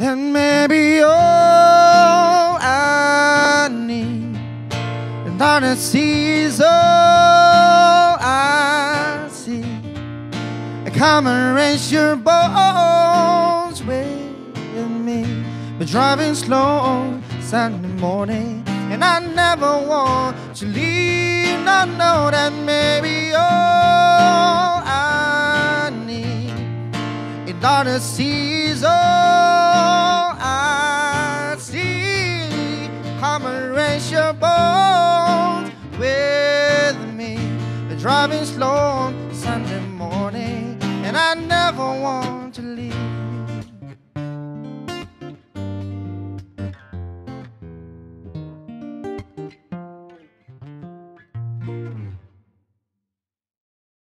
and maybe all I need. And honesty is all I see. Come and raise your bones with me. But driving slow Sunday morning, and I never want to leave. Not know that maybe all I need in honesty is all I see. Come and raise your bones with me. But driving slow Sunday morning, and I never want to leave.